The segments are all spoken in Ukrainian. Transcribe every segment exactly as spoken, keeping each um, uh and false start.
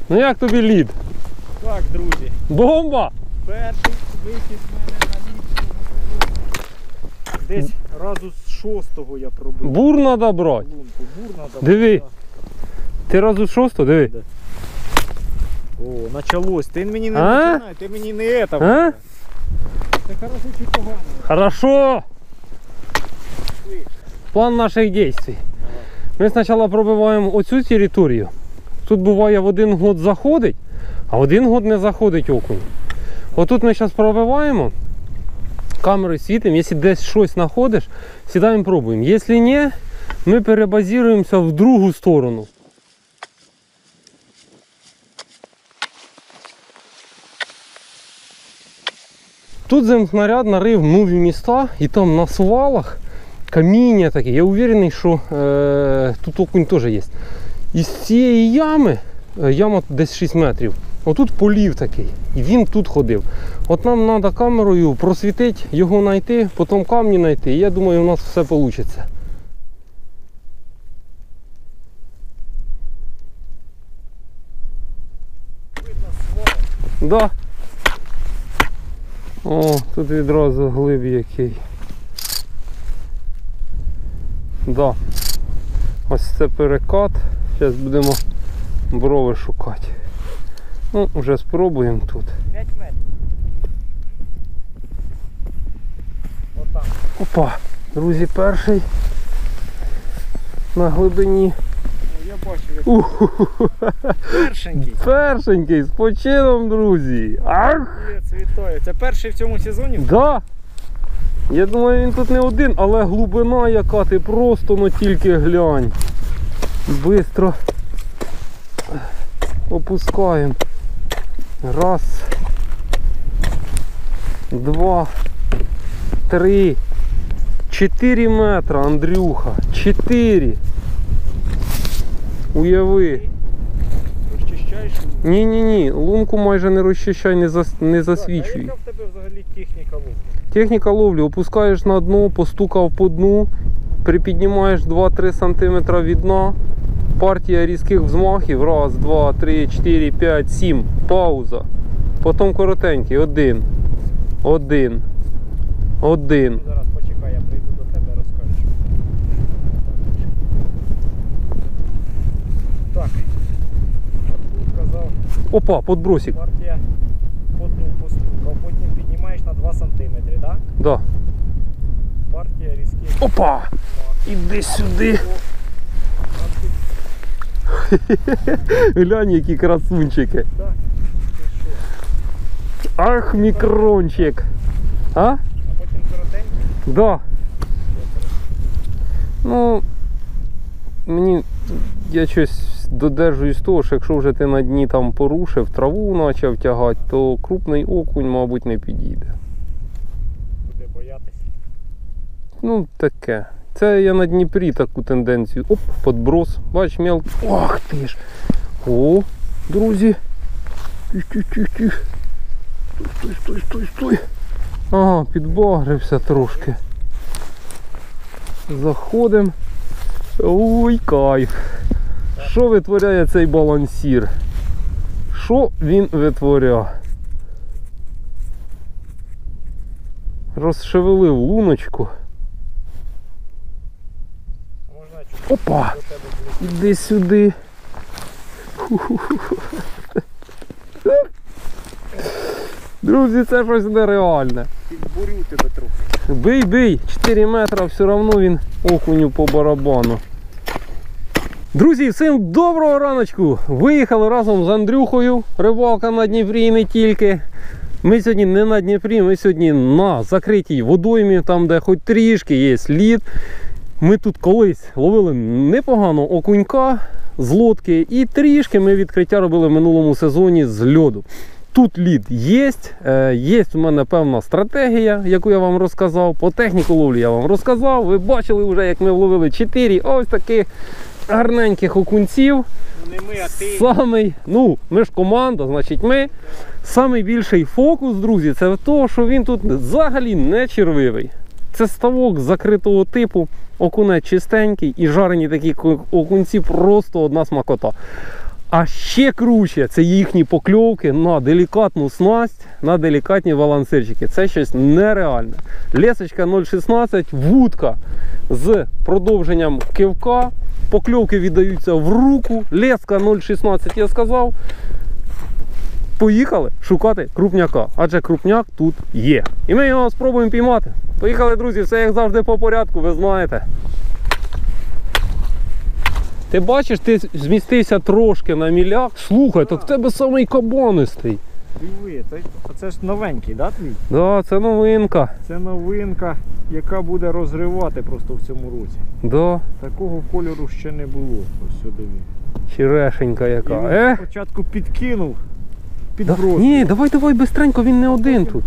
Ну як тобі лід? Так, друзі. Бомба! Перший вихід в мене на лід. Десь разу з шостого я пробив. Бур треба брати. Лунку. Бур надо Диви. брати. Ти разу з шостого, диви. О, началось. Ти мені не А? починай, ти мені не это. А? Це хорошо чи погано? Хорошо! План наших дій. Ми спочатку пробиваємо оцю територію. Тут буває в один год заходить, а в один год не заходить окунь. Отут ми зараз пробиваємо, камерою світимо, якщо десь щось знаходиш, сідаємо пробуємо. Якщо ні, ми перебазуємося в другу сторону. Тут земснаряд нарив нові міста і там на свалах каміння таке. Я уверений, що е, тут окунь теж є. Із цієї ями, яма десь шість метрів, отут полів такий. І він тут ходив. От нам треба камерою просвітити, його знайти, потім камні знайти. І я думаю, у нас все вийде. Видно свал. Да. О, тут відразу глиб який. Да. Ось це перекат. Зараз будемо брови шукати. Ну, вже спробуємо тут. п'ять метрів. Отак. Опа, друзі, перший на глибині. Ну, я бачу, як Уху. першенький. Першенький, з почином, друзі. Ах! Привіт, вітаю. Це перший в цьому сезоні? Да. Я думаю, він тут не один, але глибина яка, ти просто ну тільки глянь. Бистро опускаємо. Раз, два, три, чотири метра, Андрюха. Чотири. Уяви. Розчищаєш? Ні-ні-ні, лунку майже не розчищай, не, зас... не засвічуй. Так, а яка в тебе взагалі техніка ловлі? Техніка ловлі, опускаєш на дно, постукав по дну, припіднімаєш два-три сантиметри від дна, партія різких взмахів, раз, два, три, чотири, п'ять, сім, пауза, потім коротенький, один, один, один. Зараз почекай, я прийду до тебе, розкажу. Так, тут казав, Опа, подбросик. партія по дну постукав, потім піднімаєш на два сантиметри, так? Да. Партія різких. Опа! Іди сюди. Глянь, які красунчики. Так, ти що? Ах, мікрончик. А? А потім коротенький. Да. Ну, мені, я щось додержуюсь того, що якщо вже ти на дні там порушив, траву почав тягати, то крупний окунь, мабуть, не підійде. Буде боятись. Ну, таке. Це я на Дніпрі таку тенденцію. Оп, подброс. Бач, мел. Ох ти ж. О, друзі. Тих-тих-тих-тих. Стой, стой, стой, стой. Ага, підбагрився трошки. Заходимо. Ой, кайф. Що витворяє цей балансір? Що він витворяє? Розшевелив луночку. Можна чуть Опа! до тебе було. Іди сюди. Друзі, це щось нереальне. Підбурю тебе трохи. Бий, бий, чотири метри, все одно він окуню по барабану. Друзі, всім доброго раночку! Виїхали разом з Андрюхою. Рибалка на Дніпрі і не тільки. Ми сьогодні не на Дніпрі, ми сьогодні на закритій водоймі, там де хоч трішки є лід. Ми тут колись ловили непогано окунька з лодки і трішки ми відкриття робили в минулому сезоні з льоду. Тут лід є, є у мене певна стратегія, яку я вам розказав. По техніку ловлі я вам розказав. Ви бачили вже, як ми вловили чотири ось таких гарненьких окунців. Ну не ми, а ти. Самий, ну, ми ж команда, значить ми. Самий більший фокус, друзі, це в тому, що він тут взагалі не червивий. Це ставок закритого типу, окунець чистенький і жарені такі окунці просто одна смакота. А ще круче, це їхні покльовки на делікатну снасть, на делікатні балансирчики. Це щось нереальне. Лесочка нуль шістнадцять, вудка з продовженням кивка. Покльовки віддаються в руку. Леска нуль шістнадцять, я сказав. Поїхали шукати крупняка, адже крупняк тут є. І ми його спробуємо піймати. Поїхали, друзі, все як завжди по порядку, ви знаєте. Ти бачиш, ти змістився трошки на міляк. Слухай, так в тебе самий кабанистий. Диви, це ж новенький, да, твій? Да, це новинка. Це новинка, яка буде розривати просто в цьому році. Да. Такого кольору ще не було. Ось сюди. Черешенька яка. І він Е? спочатку підкинув, Да. підбросив. Ні, давай, давай, бистренько, він не один тут.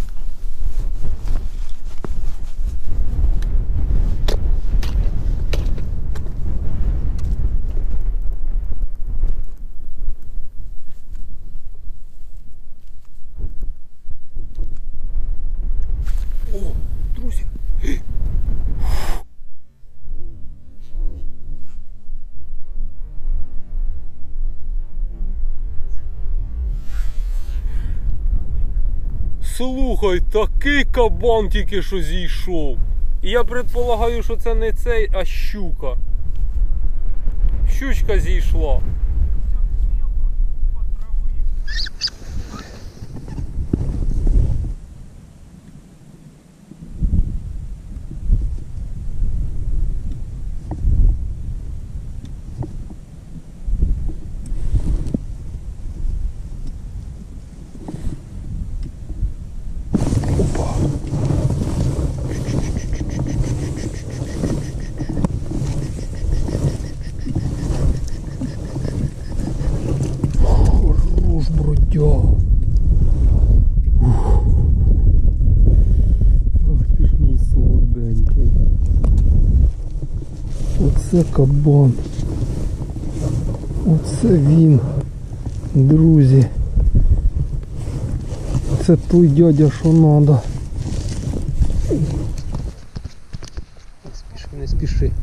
Друзі. Слухай, такий кабан тільки що зійшов. І я предполагаю, що це не цей, а щука. Щучка зійшла. Хорош, бродяга. Ах ти ж мій солоденький. Оце кабан. Оце він, друзі. Це той дядя, що надо. Не спіши, не спіши.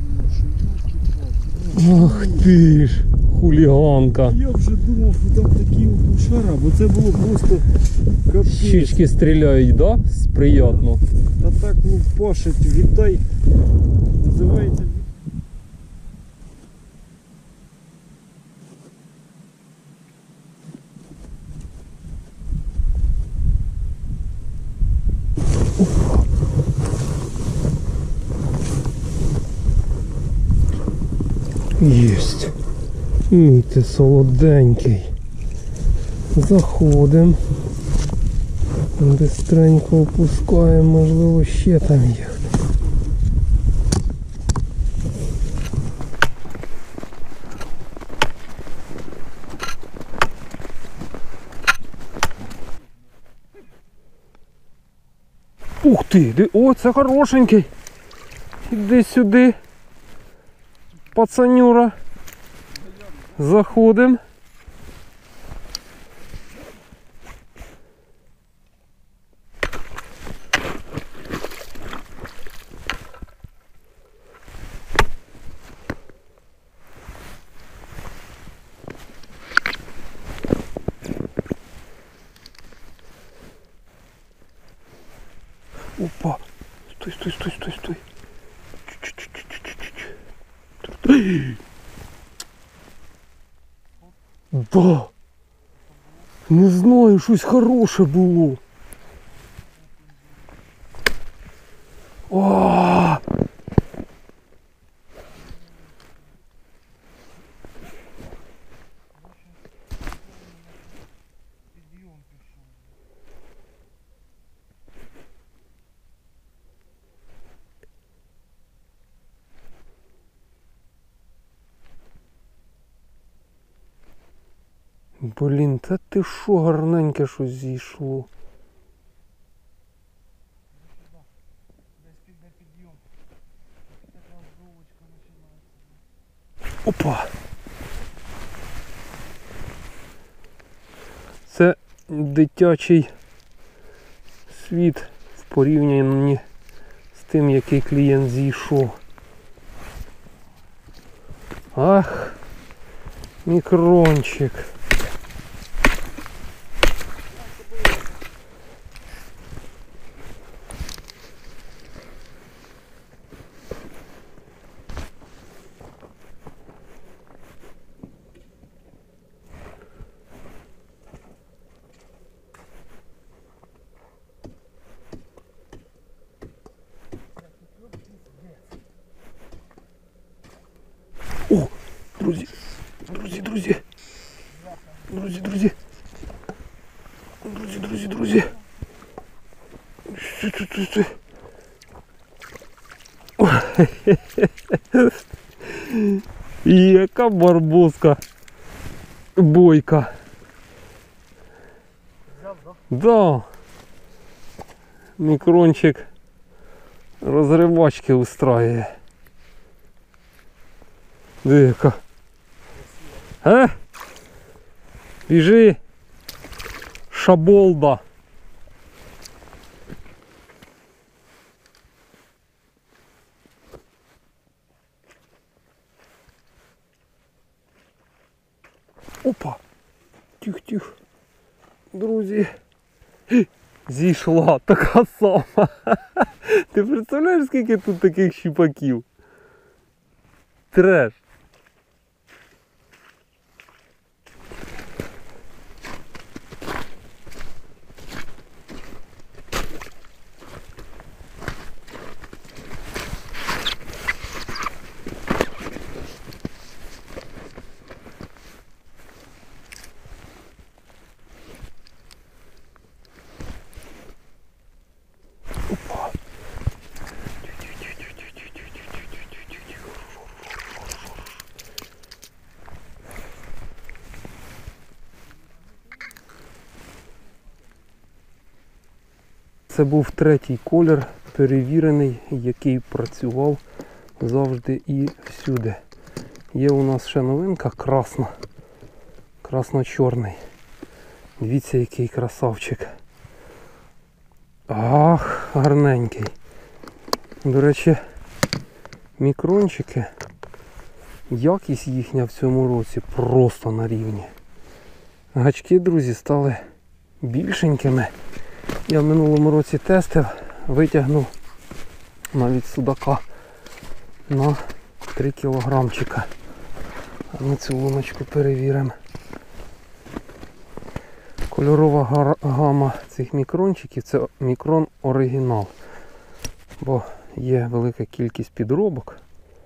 Ах ти ж, хуліганка. Я вже думав, що там такі окушара, бо це було просто капець. Щічки стріляють, да? Приятно. Та так лупашить, вітай. Називається. Єсть. Мій ти солоденький. Заходимо. Бистренько опускаємо, можливо, ще там є. Ух ти! Ди- О, це хорошенький. Іди сюди. Пацанюра. Заходимо. Опа. Стой, стой, стой, стой, стой. Чуть-чуть-чуть-чуть-чуть. Да. Не знаю, щось хороше було. О! Блін, та ти що, гарненьке щось зійшло. Опа! Це дитячий світ в порівнянні з тим, який клієнт зійшов. Ах! Мікрончик. О, друзі, друзі, друзі, друзі, друзі, друзі, друзі, друзі. Що це, це, це? Яка барбоска бойка. Да. Мікрончик розривачки устраює. Дика. А? Біжи. Шаболда. Опа. Тих-тих. Друзі. Зійшла така сама. Ти представляєш, скільки тут таких щупаків? Треш. Це був третій колір, перевірений, який працював завжди і всюди. Є у нас ще новинка красна, красно-чорний. Дивіться, який красавчик. Ах, гарненький. До речі, мікрончики, якість їхня в цьому році просто на рівні. Гачки, друзі, стали більшенькими. Я в минулому році тестив, витягнув навіть судака на три кілограмчика. А ми цю луночку перевіримо. Кольорова гама цих мікрончиків — це мікрон оригінал. Бо є велика кількість підробок.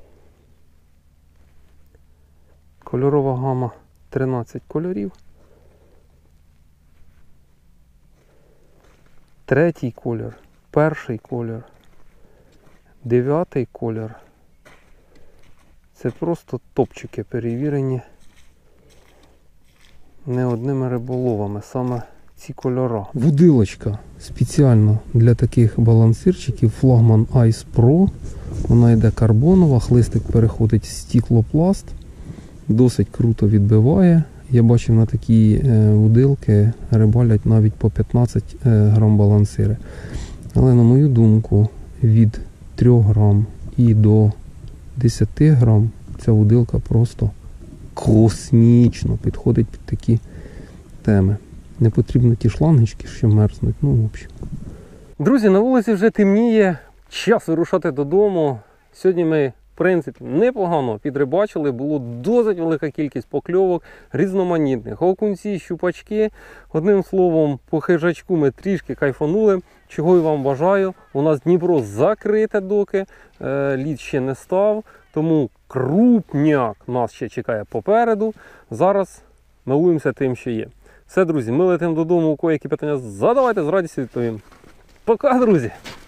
Кольорова гама тринадцять кольорів. Третій колір, перший колір, дев'ятий колір. Це просто топчики перевірені не одними риболовами, саме ці кольори. Вудилочка спеціально для таких балансирчиків флагман Ice Pro. Вона йде карбонова, хлистик переходить в стеклопласт. Досить круто відбиває. Я бачив, на такі вудилки рибалять навіть по п'ятнадцять грам балансири. Але на мою думку, від трьох грам і до десяти грам ця вудилка просто космічно підходить під такі теми. Не потрібно ті шлангочки, що мерзнуть. Ну, в общем. Друзі, на вулиці вже темніє. Час вирушати додому. Сьогодні ми, в принципі, непогано підрибачили. Було досить велика кількість покльовок, різноманітних. Окунці, щупачки. Одним словом, по хижачку ми трішки кайфанули. Чого і вам бажаю. У нас Дніпро закрите доки. Лід ще не став. Тому крупняк нас ще чекає попереду. Зараз милуємося тим, що є. Все, друзі, ми летимо додому. У кого які питання задавайте, з радістю відповім. Пока, друзі!